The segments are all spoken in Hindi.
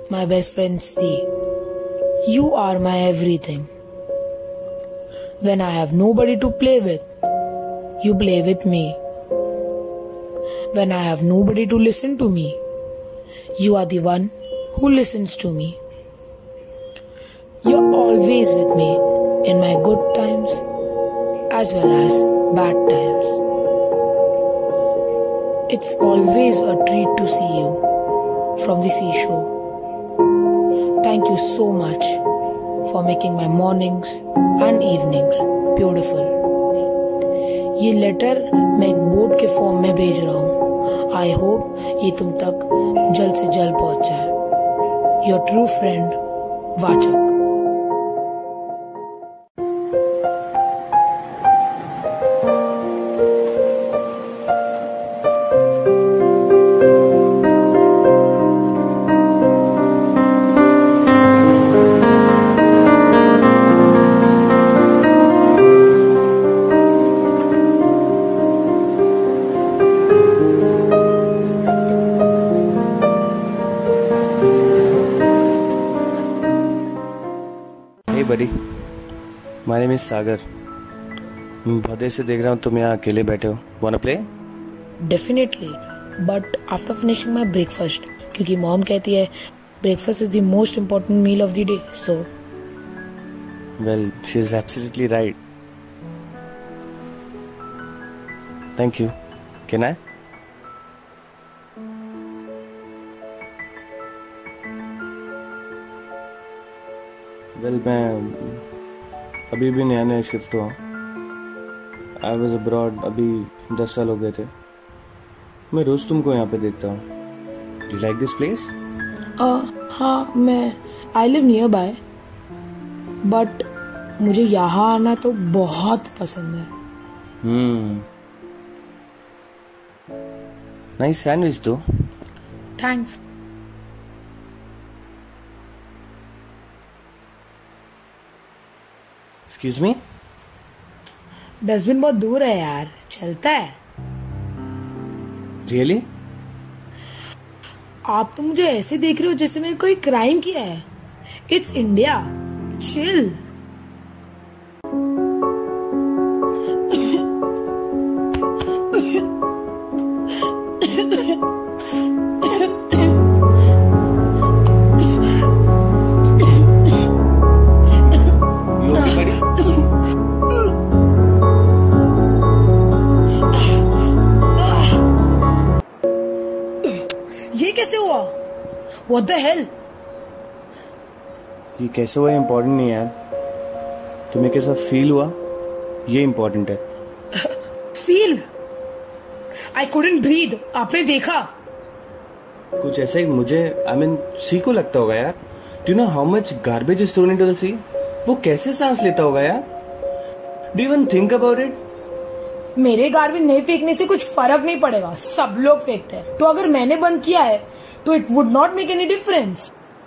my best friend C. You are my everything. When I have nobody to play with, you play with me. When I have nobody to listen to me, you are the one who listens to me. You're always with me in my good times as well as bad times. It's always a treat to see you from the seashore. Thank you so much for making my mornings and evenings beautiful. ये लेटर मैं एक बोर्ड के फॉर्म में भेज रहा हूँ. आई होप ये तुम तक जल्द से जल्द पहुँच जाए. योर ट्रू फ्रेंड वाचक. buddy, my name is Sagar. मैं बहुत देर से देख रहा हूँ तुम यहाँ अकेले बैठे हो. Wanna play? Definitely, but after finishing my breakfast, क्योंकि मॉम कहती है breakfast is the most important meal of the day. So, well, she is absolutely right. Thank you. Can I? Well मैं अभी भी नया शिफ्ट हुआ. I was abroad. अभी 10 साल हो गए थे. मैं रोज तुमको यहाँ पे देखता हूँ. You like this place? हाँ, मैं I live nearby, but मुझे यहाँ आना तो बहुत पसंद है. नाइस सैंडविच दो. थैंक्स. Excuse me? डस्टबिन बहुत दूर है यार, चलता है. Really? आप तो मुझे ऐसे देख रहे हो जैसे मैंने कोई क्राइम किया है. It's India. Chill. What the hell? ये कैसे हुआ इम्पोर्टेंट नहीं है यार. तुम्हें कैसा फील हुआ ये इम्पोर्टेंट है. फील? I couldn't breathe. आपने देखा? कुछ ऐसा ही मुझे सी को लगता होगा यार. Do you know how much garbage is thrown into the sea? वो कैसे सांस लेता होगा यार. Do you even think about it? मेरे गार्बेज नहीं फेंकने से कुछ फर्क नहीं पड़ेगा. सब लोग फेंकते हैं. तो अगर मैंने बंद किया है तो it would not make any difference.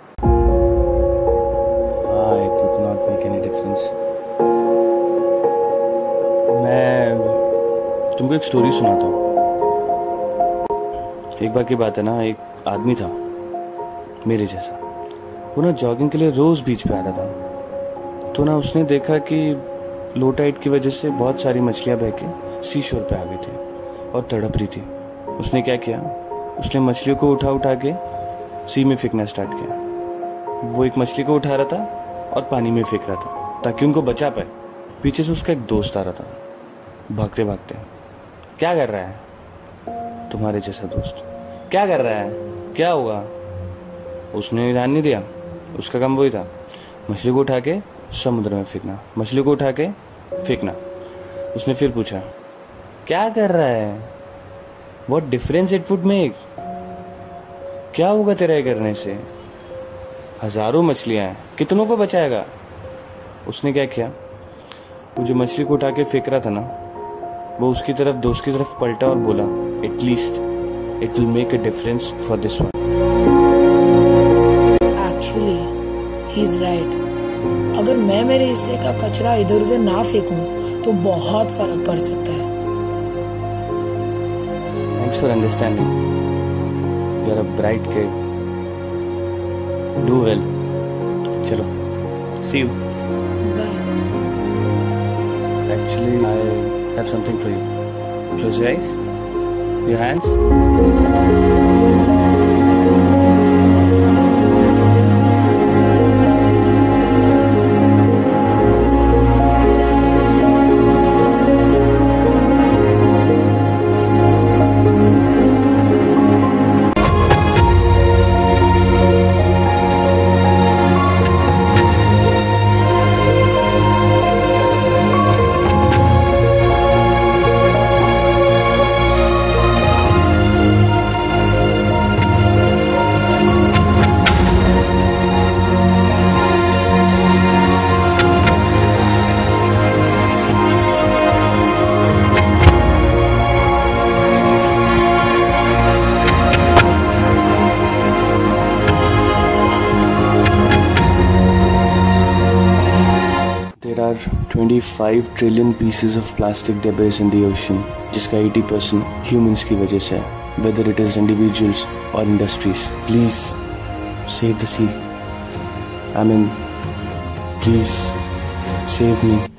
It would not make any difference. मैं तुमको एक स्टोरी सुनाता हूँ. एक बार की बात है ना, एक आदमी था मेरे जैसा. वो ना जॉगिंग के लिए रोज बीच पे आता था. तो ना उसने देखा कि लो टाइड की वजह से बहुत सारी मछलियां बह के सी शोर पे आ गई थी और तड़प रही थी. उसने क्या किया, उसने मछलियों को उठा के सी में फेंकना स्टार्ट किया. वो एक मछली को उठा रहा था और पानी में फेंक रहा था ताकि उनको बचा पाए. पीछे से उसका एक दोस्त आ रहा था भागते भागते. क्या कर रहा है तुम्हारे जैसा दोस्त? क्या कर रहा है? क्या हुआ? उसने ध्यान नहीं दिया. उसका काम वही था, मछली को उठा के समुद्र में फेंकना, मछली को उठा के फेंकना. उसने फिर पूछा, क्या कर रहा है? What difference it would make? क्या होगा तेरा ये करने से? हजारों मछलियां हैं, कितनों को बचाएगा? उसने क्या किया, वो जो मछली को उठा के फेंक रहा था ना, वो उसकी तरफ, दोस्त की तरफ पलटा और बोला, at least it will make a difference for this one. Actually he is right. अगर मैं मेरे हिस्से का कचरा इधर उधर ना फेंकूं तो बहुत फर्क पड़ सकता है. Thanks for understanding. You're a bright kid. Do well. चलो, see you. Bye. Actually, I have something for you. Close your eyes. Your hands. There are 25 trillion pieces of plastic debris in the ocean, जिसका 80% humans की वजह से है, whether it is individuals or industries. Please save the sea. I mean, please save me.